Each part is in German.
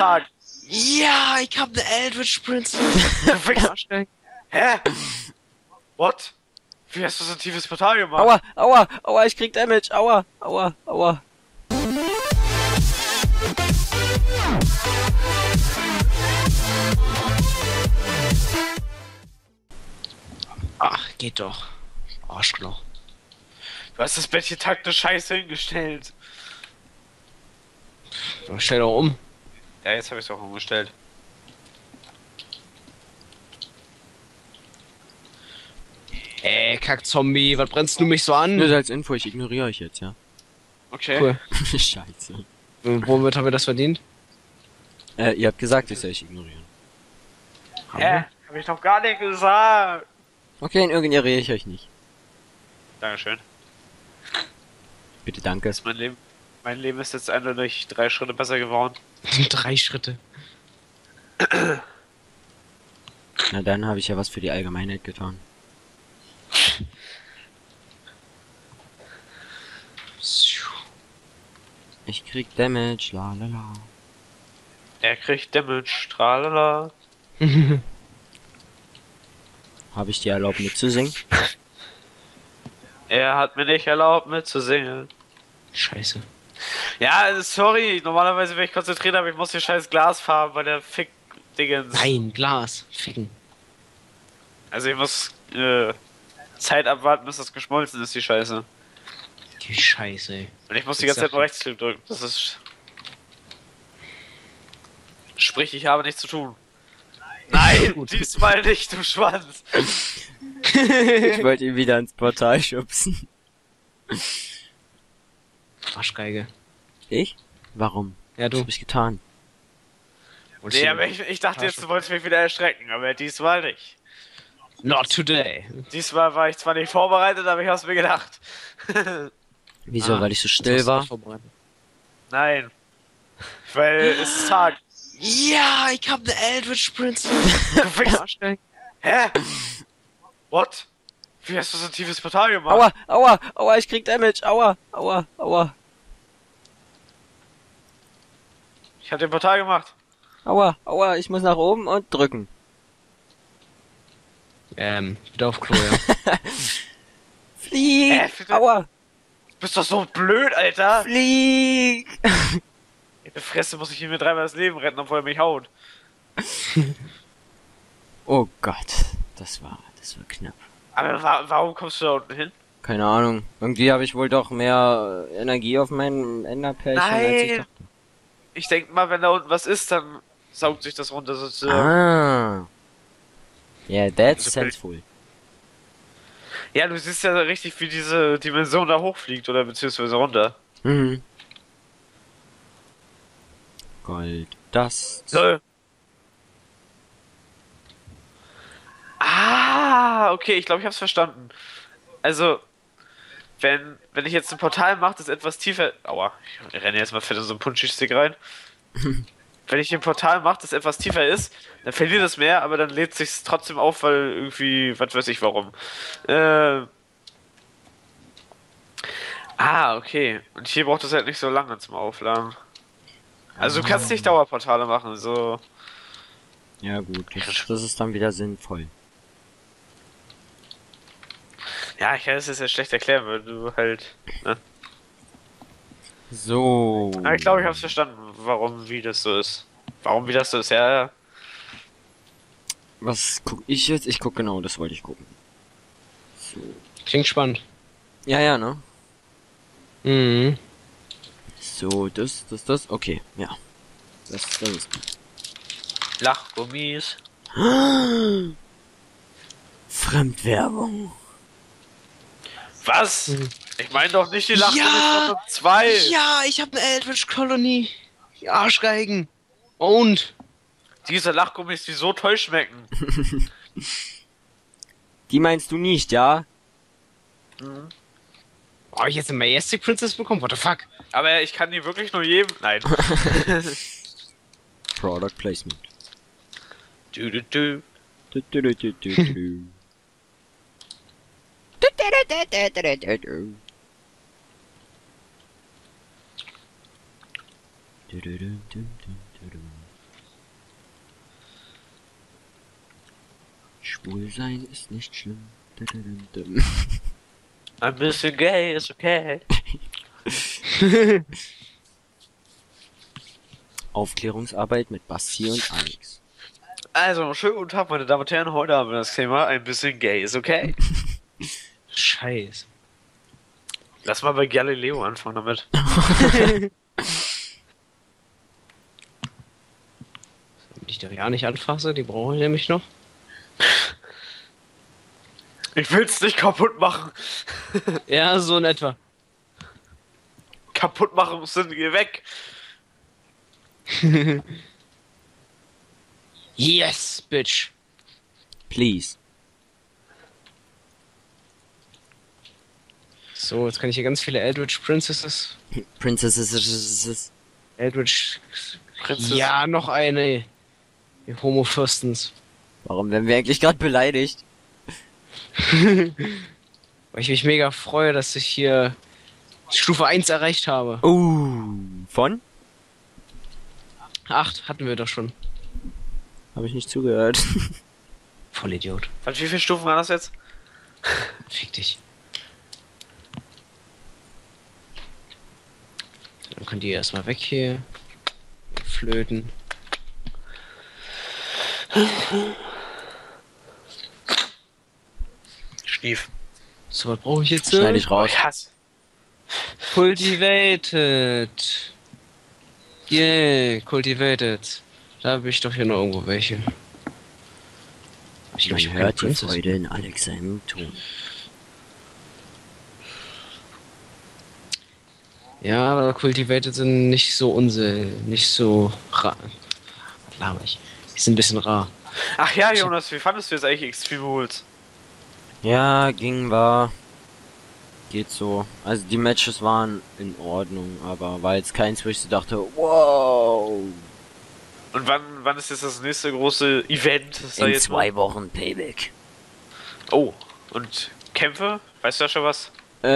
Tag. Ja, ich hab ne Eldritch Princess. Hä? What? Wie hast du so ein tiefes Portal gemacht? Aua, aua, aua, ich krieg Damage. Aua, aua, aua. Ach, geht doch. Arschloch. Du hast das Bettchen taktisch scheiße hingestellt. Stell doch um. Ja, jetzt habe ich es auch umgestellt. Kack-Zombie, was brennst du mich so an? Nur als Info, ich ignoriere euch jetzt, ja. Okay. Cool. Scheiße. Womit haben wir das verdient? Ihr habt gesagt, ich soll euch ignorieren. Hä? Hab ich doch gar nicht gesagt. Okay, dann ignoriere ich euch nicht. Dankeschön. Bitte danke. Mein Leben ist jetzt eindeutig 3 Schritte besser geworden. 3 Schritte. Na dann habe ich ja was für die Allgemeinheit getan. Ich krieg Damage, la la la. Er kriegt Damage, tralala. Habe ich dir erlaubt mitzusingen? Er hat mir nicht erlaubt mitzusingen. Scheiße. Ja, sorry, normalerweise wäre ich konzentriert, aber ich muss hier scheiß Glasfarben bei der Fick-Dingens. Nein, Glas. Ficken. Also ich muss Zeit abwarten, bis das geschmolzen ist, die Scheiße. Die Scheiße, ey. Und ich muss die ganze Zeit nur Rechtsklick drücken. Das ist... Sprich, ich habe nichts zu tun. Nein, diesmal nicht, du Schwanz. Ich wollte ihn wieder ins Portal schubsen. Arschgeige. Ich? Warum? Ja, Was du. hab ich getan? Nee, aber ich dachte jetzt, du wolltest mich wieder erschrecken, aber diesmal nicht. Not today. Diesmal war ich zwar nicht vorbereitet, aber ich hab's mir gedacht. Wieso? Weil ich so Jetzt still hast du war? das vorbereitet. Nein. Weil es ist Tag. Ja, ich hab ne Eldritch Princess. Du Wichser. Hä? What? Wie hast du so ein tiefes Portal gemacht? Aua, aua, aua, ich krieg Damage. Aua, aua, aua. Ich hab den Portal gemacht. Aua, aua, ich muss nach oben und drücken. Wieder auf Klo, ja. Flieg! bitte? Aua! Du bist doch so blöd, Alter. Flieg! In der Fresse muss ich ihm mir 3-mal das Leben retten, obwohl er mich haut. Oh Gott, das war knapp. Aber warum kommst du da unten hin? Keine Ahnung. Irgendwie habe ich wohl doch mehr Energie auf meinem Enderpärchen, als ich Nein. dachte. Ich denk mal, wenn da unten was ist, dann saugt sich das runter sozusagen. Ah. Yeah, that's Also, sensible. Ja, du siehst ja richtig, wie diese Dimension da hochfliegt oder beziehungsweise runter. Mhm. Gold, das. So. Ah, okay, ich glaube, ich hab's verstanden. Also, wenn ich jetzt ein Portal mache, das etwas tiefer... Aua, ich renne jetzt mal fett in so einen Punchi-Stick rein. Wenn ich ein Portal mache, das etwas tiefer ist, dann verliert es mehr, aber dann lädt sich's trotzdem auf, weil irgendwie, was weiß ich warum. Okay. Und hier braucht es halt nicht so lange zum Aufladen. Also du kannst nicht Dauerportale machen, so... Ja gut, das ist dann wieder sinnvoll. Ja, ich kann es jetzt schlecht erklären, weil du halt... Ne? So. Aber ich glaube, ich hab's verstanden, wie das so ist. Wie das so ist, ja. Was guck ich jetzt? Ich guck genau, das wollte ich gucken. So. Klingt spannend. Ja, ja, ne? Mhm. So, das, okay, ja. Das ist gut. Lachgummis. Fremdwerbung. Was? Ich meine doch nicht die Lachgummis Ja! von 2. Ja, ich hab ne Eldritch Colony. Die Arschgeigen. Und? Diese Lachgummis, die so toll schmecken. Die meinst du nicht, ja? Oh, hab ich jetzt eine Majestic Princess bekommen? What the fuck? Aber ich kann die wirklich nur jedem... Nein. Product Placement. Du, du, du. Du, du, du, du, du, du. Schwul sein ist nicht schlimm. Dum. Ein bisschen gay ist okay. Aufklärungsarbeit mit Basti und Alex. Also, schönen guten Tag, meine Damen und Herren. Heute haben wir das Thema ein bisschen gay ist okay. Scheiße. Lass mal bei Galileo anfangen damit. Wenn ich da ja nicht anfasse, die brauche ich nämlich noch. Ich will's nicht kaputt machen. Ja, so in etwa. Kaputt machen sind geh weg. Yes, bitch. Please. So, jetzt kann ich hier ganz viele Eldritch Princesses. Princesses. Eldritch. Prinzessin. Ja, noch eine. Die Homo-Fürstens. Warum werden wir eigentlich gerade beleidigt? Weil ich mich mega freue, dass ich hier Stufe 1 erreicht habe. Von? 8 hatten wir doch schon. Habe ich nicht zugehört. Vollidiot. Wie viele Stufen waren das jetzt? Fick dich. Dann könnt ihr erstmal weg hier. Flöten. Schnief. So, was brauche ich jetzt? Schneide ich raus. Ich hasse. Cultivated. Yeah, cultivated. Da habe ich doch hier noch irgendwo welche. Ich glaube, ich Man habe hört die Freude in Alex seinem Ton. Ja, aber cultivated sind nicht so nicht so rar. Was laber ich? Die sind ein bisschen rar. Ach ja, Jonas, wie fandest du jetzt eigentlich Extreme Rules? Ja, war. Geht so. Also die Matches waren in Ordnung, aber war jetzt keins, wo ich so dachte, wow. Und wann ist jetzt das nächste große Event? Das da In jetzt 2 Wochen Payback. Oh, und Kämpfe? Weißt du da schon was?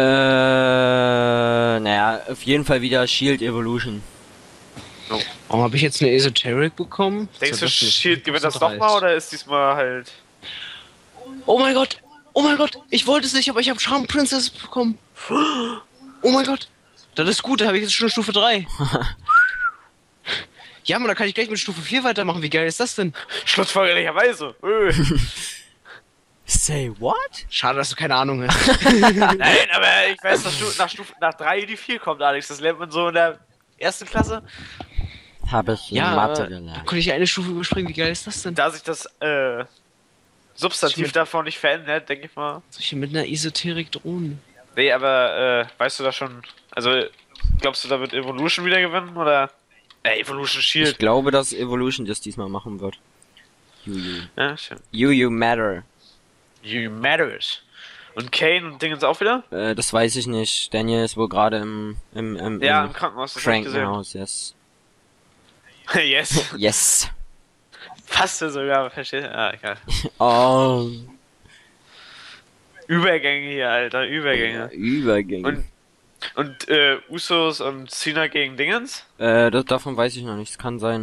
Naja, auf jeden Fall wieder Shield Evolution. Warum habe ich jetzt eine Esoteric bekommen? Denkst So, du, das ist Shield gewinnt das dreist. nochmal oder ist diesmal halt... Oh mein Gott! Oh mein Gott! Ich wollte es nicht, aber ich habe Charm Princess bekommen. Oh mein Gott! Das ist gut, da habe ich jetzt schon Stufe 3. Ja, man, da kann ich gleich mit Stufe 4 weitermachen. Wie geil ist das denn? Schlussfolgerlicherweise. Say what? Schade, dass du keine Ahnung hast. Nein, aber ich weiß, dass nach 3 die 4 kommt, Alex. Das lernt man so in der ersten Klasse. Habe ich Ja, in Mathe da gelernt. konnte ich eine Stufe überspringen. Wie geil ist das denn? Da sich das Substantiv davon nicht verändert, denke ich mal. Soll ich hier mit einer Esoterik drohen? Nee, aber weißt du da schon... Also, glaubst du, da wird Evolution wieder gewinnen, oder... Evolution Ich Shield. glaube, dass Evolution das diesmal machen wird. Ja, schön. You matter. You matters. Und Kane und Dingens auch wieder? Das weiß ich nicht. Daniel ist wohl gerade im Ja, im Krankenhaus, das hab ich gesehen. Krankenhaus, yes. Yes. Yes. Passt ja sogar, verstehst du? Ah, egal. Oh. Übergänge hier, Alter, Übergänge. Übergänge. Und Usos und Cena gegen Dingens? Davon weiß ich noch nichts. Kann sein.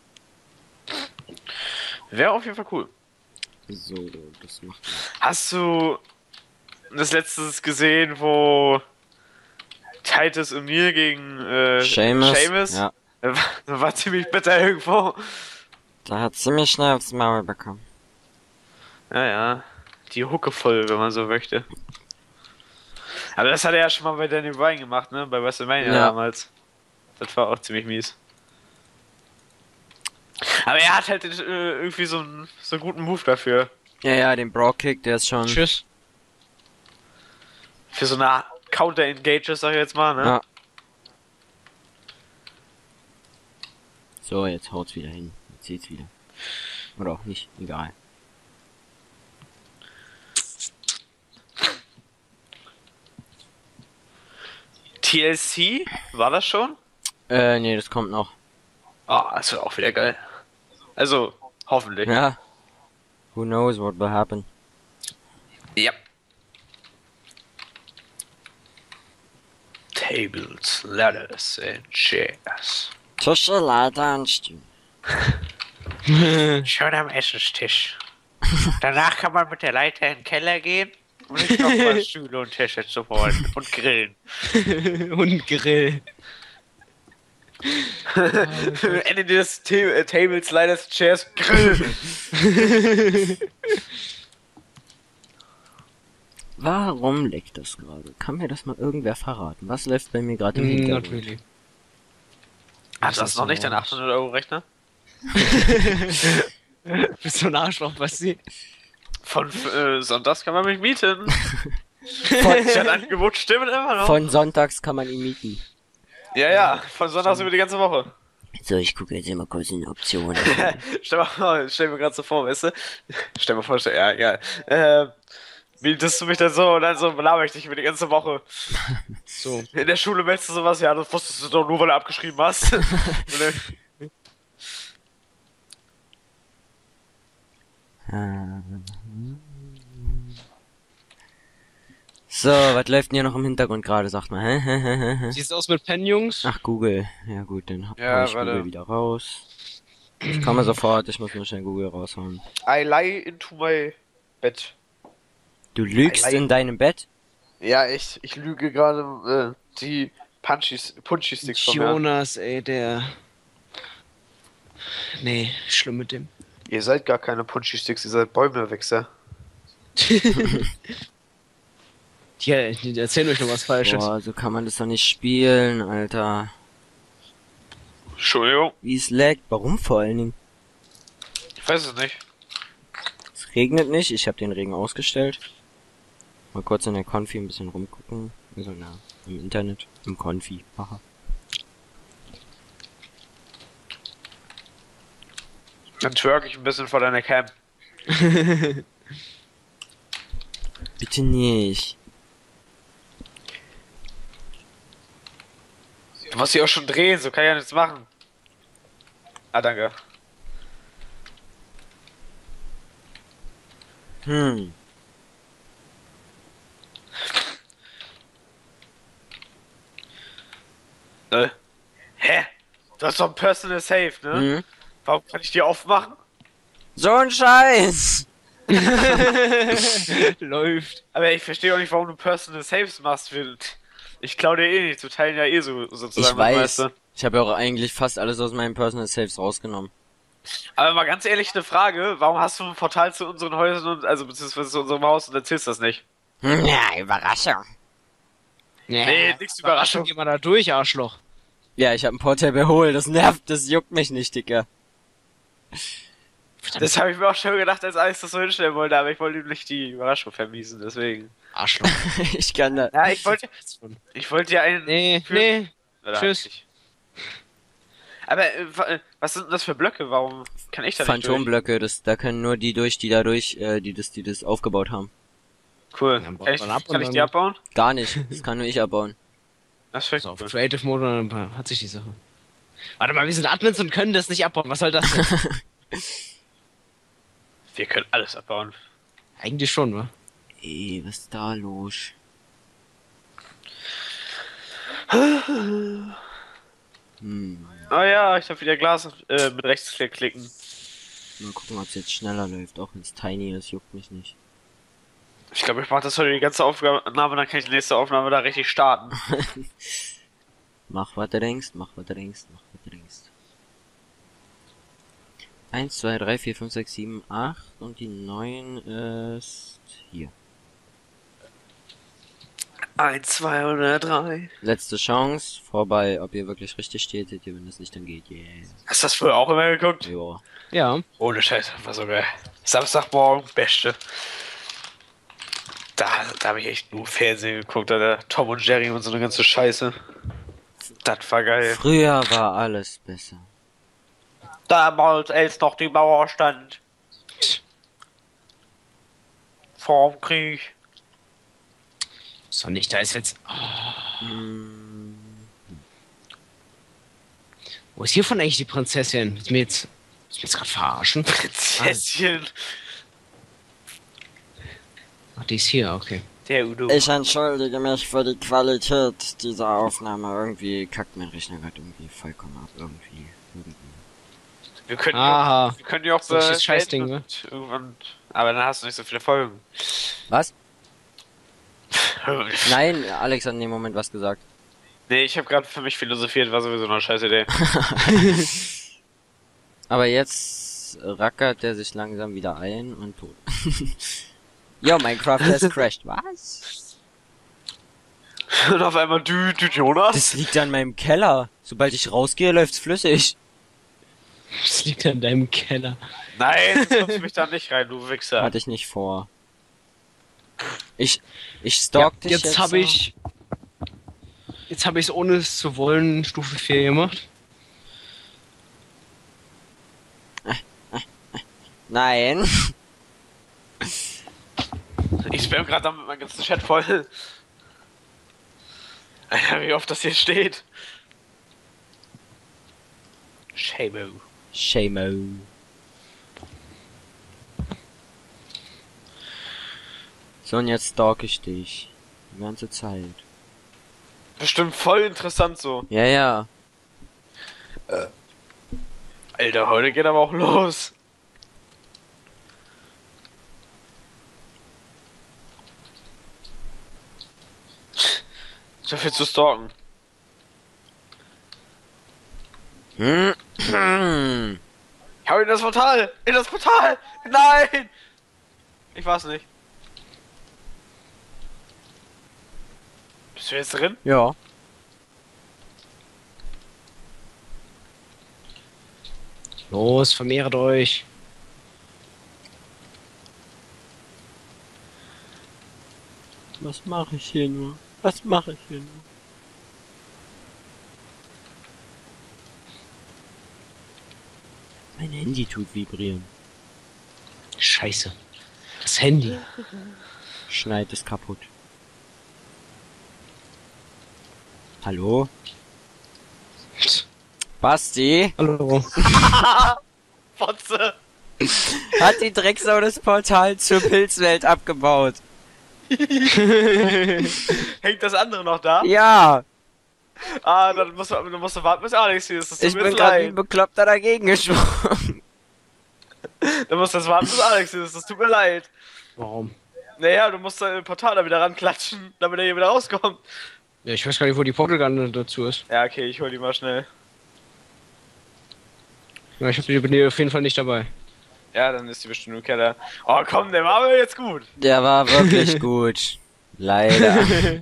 Wäre auf jeden Fall cool. So, das macht Hast du das letztes gesehen, wo Titus O'Neil gegen Sheamus? Ja. War ziemlich bitter irgendwo. Da hat ziemlich schnell aufs Maul bekommen. Ja, die Hucke voll, wenn man so möchte. Aber das hat er ja schon mal bei Danny Bryan gemacht, ne? Bei WrestleMania Ja. damals. Das war auch ziemlich mies. Aber er hat halt irgendwie so einen guten Move dafür. Ja, den Brock-Kick, der ist schon... Tschüss. Für so eine Counter-Engages, sag ich jetzt mal, ne? Ja. So, jetzt haut's wieder hin. Jetzt seht's wieder. Oder auch nicht, egal. TLC? War das schon? Nee, das kommt noch. Ah, das wird auch wieder geil. Also, hoffentlich. Ja. Who knows what will happen. Ja. Tables, ladders and chairs. Tische, Leiter und Stühle. Schon am Essenstisch. Danach kann man mit der Leiter in den Keller gehen und sich noch mal Stühle und Tische zu holen und grillen. Und Grill. Ende des Tables, Leiters, Chairs, Grill. Warum leckt das gerade? Kann mir das mal irgendwer verraten? Was läuft bei mir gerade im Hintergrund? Natürlich. Hast du das noch nicht, dein 800-Euro-Rechner? Bist du ein Arschloch, Basti? Von Sonntags kann man mich mieten. Ich hatte Angebot stimmen immer noch. Von sonntags kann man ihn mieten. Ja, von Sonntags über die ganze Woche. So, ich gucke jetzt immer kurz in die Optionen. Stell mir gerade so vor, weißt du? Stell mir vor, ja, egal. Mietest du mich dann so und dann so belaber ich dich über die ganze Woche. So. In der Schule meldest du sowas, ja, das wusstest du doch nur, weil du abgeschrieben hast. So, was läuft denn hier noch im Hintergrund gerade? Sagt mal. Hä? Sieht's aus mit Pen, Jungs? Ach, Google. Ja gut, dann hau Ja, ich warte. Google wieder raus. Ich komme sofort, ich muss nur schnell Google raushauen. I lie into my bed. Du lügst in deinem Bett? Ja, echt. Ich lüge gerade die Punchy-Sticks von mir. Jonas, ey, der... Nee, schlimm mit dem. Ihr seid gar keine Punchy-Sticks, ihr seid Bäumewichser. Die erzählen euch noch was Falsches. Boah, so kann man das doch nicht spielen, Alter. Entschuldigung. Wie es laggt. Warum vor allen Dingen? Ich weiß es nicht. Es regnet nicht, ich habe den Regen ausgestellt. Mal kurz in der Konfi ein bisschen rumgucken. Also im Internet, im Konfi. Haha. Dann twerk ich ein bisschen vor deiner Cam. Bitte nicht. Du musst dich auch schon drehen, so kann ich ja nichts machen. Ah, danke. Hä? Du hast doch ein Personal Safe, ne? Hm? Warum kann ich die aufmachen? So ein Scheiß! Läuft. Aber ich verstehe auch nicht, warum du Personal Saves machst. Ich klau dir eh nicht, zu teilen ja eh so sozusagen. Ich weiß. Weißt du? Ich habe ja auch eigentlich fast alles aus meinen Personal Saves rausgenommen. Aber mal ganz ehrlich eine Frage, warum hast du ein Portal zu unseren Häusern und also beziehungsweise zu unserem Haus und erzählst das nicht? Ja, Überraschung. Nee, nix Überraschung. Geh mal da durch, Arschloch. Ja, ich habe ein Portal beholt. Das nervt, das juckt mich nicht, Dicker. Das habe ich mir auch schon gedacht, als Alex das so hinstellen wollte, aber ich wollte ihm nicht die Überraschung vermiesen, deswegen. Arschloch. Ich kann da. Ja, ich wollte ja einen... Nee, für- nee. Oder Tschüss. nicht. Aber was sind denn das für Blöcke? Warum kann ich da nicht durch? Phantomblöcke, da können nur die durch, die das aufgebaut haben. Cool. Dann baut Kann ich, man ab und kann ich dann- die abbauen? Gar nicht. Das kann nur ich abbauen. Das finde So, auf ich cool. Creative Mode dann hat sich die Sache. Warte mal, wir sind Admins und können das nicht abbauen. Was soll das denn? Wir können alles abbauen. Eigentlich schon, wa? Ey, was ist da los? Oh ja, ich habe wieder Glas mit Rechtsklick klicken. Mal gucken, ob es jetzt schneller läuft. Auch wenn es tiny ist, juckt mich nicht. Ich glaube, ich mache das heute die ganze Aufnahme, dann kann ich die nächste Aufnahme da richtig starten. Mach, was du denkst, mach, was du denkst, mach, was du denkst. 1, 2, 3, 4, 5, 6, 7, 8 und die 9 ist hier. 1, 2 oder 3. Letzte Chance, vorbei, ob ihr wirklich richtig steht, seht ihr, wenn das Licht dann geht, yeah. Hast du das früher auch immer geguckt? Joa. Ja. Ohne Scheiß, war so geil. Samstagmorgen, beste. Da habe ich echt nur Fernsehen geguckt, Alter. Tom und Jerry und so eine ganze Scheiße. Das war geil. Früher war alles besser. Damals, als noch die Mauer stand. Vorm Krieg. So nicht, da ist jetzt... Wo ist hiervon eigentlich die Prinzessin? Willst du mir jetzt gerade verarschen? Prinzesschen. Ach, die ist hier, okay. Der Udo. Ich entschuldige mich für die Qualität dieser Aufnahme. Irgendwie kackt mein Rechner gerade irgendwie vollkommen ab. Irgendwie. Wir können Aha. wir können ja auch So ein Scheißding, und irgendwann Aber dann hast du nicht so viele Folgen. Was? Nein, Alex hat in dem Moment was gesagt. Nee, ich habe gerade für mich philosophiert, war sowieso eine scheiß Idee. Aber jetzt rackert der sich langsam wieder ein und tot. Ja, Minecraft has crashed. Was? Und auf einmal du Jonas. Das liegt an meinem Keller. Sobald ich rausgehe, läuft's flüssig. Das liegt an deinem Keller. Nein, jetzt kommst du mich da nicht rein, du Wichser. Hatte ich nicht vor. Ich stalk dich Jetzt habe ich. Jetzt habe ich es ohne es zu wollen Stufe 4 gemacht. Nein. Ich spam gerade damit meinen ganzen Chat voll. Alter, wie oft das hier steht. Shamo. Shamo. So, und jetzt stalk ich dich. Die ganze Zeit. Bestimmt voll interessant so. Ja, ja. Alter, heute geht aber auch los. So viel zu stalken. Hau in das Portal! In das Portal! Nein! Ich war's nicht. Bist du jetzt drin? Ja. Los, vermehrt euch. Was mache ich hier nur? Was mache ich hier nur? Mein Handy tut vibrieren. Scheiße. Das Handy. Schneid es kaputt. Hallo? Basti? Hallo. Fotze! Hat die Drecksau das Portal zur Pilzwelt abgebaut? Hängt das andere noch da? Ja! Ah, dann musst du warten, bis Alex hier ist. Das tut Ich mir bin jetzt gerade wie leid. Bekloppter dagegen gesprungen. Dann musst du jetzt warten, bis Alex hier ist. Das tut mir leid. Warum? Naja, du musst dein Portal da wieder ranklatschen, damit er hier wieder rauskommt. Ja, ich weiß gar nicht, wo die Portal Gun dazu ist. Ja, okay, ich hol die mal schnell. Ja, bin hier auf jeden Fall nicht dabei. Ja, dann ist die bestimmt im Keller. Oh komm, der war aber jetzt gut. Der war wirklich gut. Leider.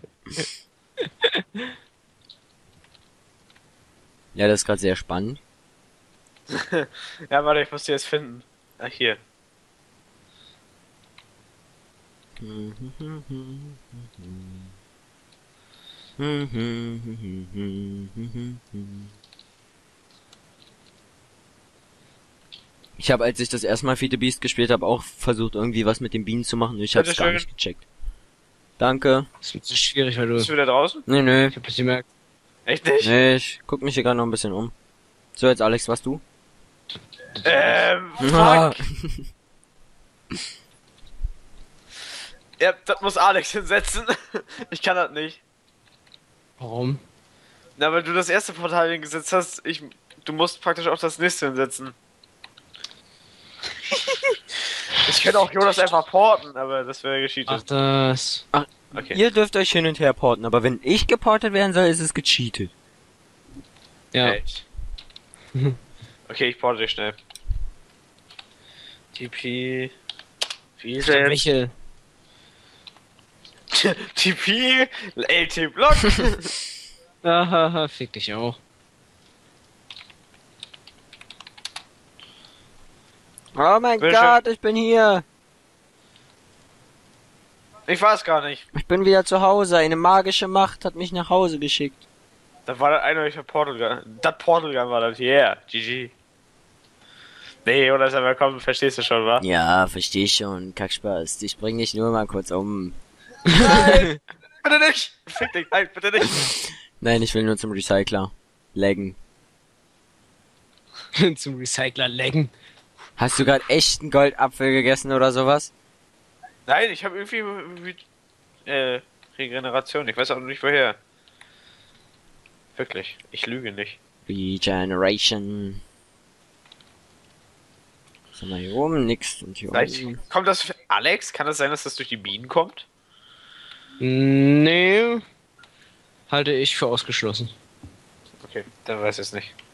Ja, das ist gerade sehr spannend. Ja, warte, ich muss die jetzt finden. Ach, hier. Ich habe, als ich das erste Mal Feed the Beast gespielt habe, auch versucht, irgendwie was mit den Bienen zu machen. Ich hab's gar Bitteschön. nicht gecheckt. Danke. Das ist ein bisschen schwierig, weil du. Bist du wieder draußen? Nö. Ich hab das gemerkt. Echt nicht? Nee, ich guck mich hier gerade noch ein bisschen um. So, jetzt Alex, was du? Fuck. Ja, das muss Alex hinsetzen. Ich kann das nicht. Warum? Na, weil du das erste Portal hingesetzt hast, du musst praktisch auch das nächste hinsetzen. Ich könnte auch Jonas einfach porten, aber das wäre gescheatet. Ach, das. Okay. Ihr dürft euch hin und her porten, aber wenn ich geportet werden soll, ist es gecheatet. Ja. Echt. Okay, ich porte dich schnell. TP. Wie ist er jetzt? Welche? TP. LT Block. Hahaha, fick dich auch. Oh mein Will Gott, ich bin hier. Ich weiß gar nicht. Ich bin wieder zu Hause. Eine magische Macht hat mich nach Hause geschickt. Da war das eindeutig ein Portal Gun. Das Portal Gun war das. Yeah. GG. Nee, oder ist er willkommen, verstehst du schon, wa? Ja, versteh schon. Kackspaß. Ich bring dich nur mal kurz um. Nein! Bitte nicht! Fick dich, nein, bitte nicht! Nein, ich will nur zum Recycler. Laggen. Zum Recycler lecken. Hast du gerade echten Goldapfel gegessen oder sowas? Nein, ich habe irgendwie Regeneration. Ich weiß auch nicht woher. Wirklich, ich lüge nicht. Regeneration. Sind wir hier oben? Nix. Und hier Vielleicht unten. kommt das für Alex? Kann das sein, dass das durch die Bienen kommt? Nee. Halte ich für ausgeschlossen. Okay, dann weiß ich es nicht.